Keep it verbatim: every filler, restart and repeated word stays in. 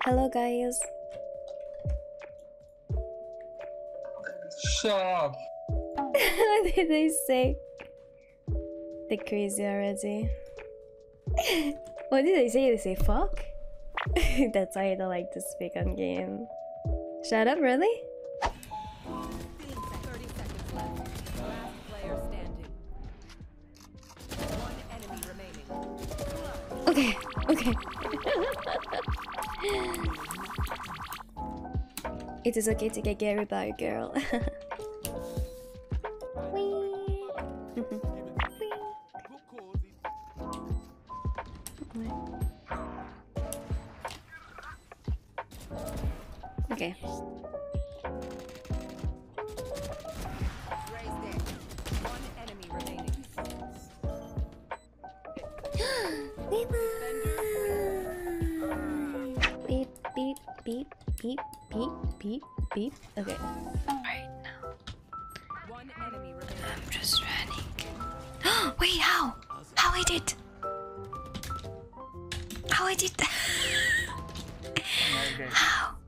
Hello, guys. Shut up. What did they say? They're crazy already. What did they say? They say fuck? That's why I don't like to speak on game. Shut up, really? thirty seconds left. Last player standing. One enemy remaining. Okay, okay. It is okay to get carried by a girl. Okay. One enemy remaining. Beep, beep, beep, beep, beep, beep, beep. Okay. Right now. One enemy remaining. I'm just running. Wait, how? How I did? How I did that? How?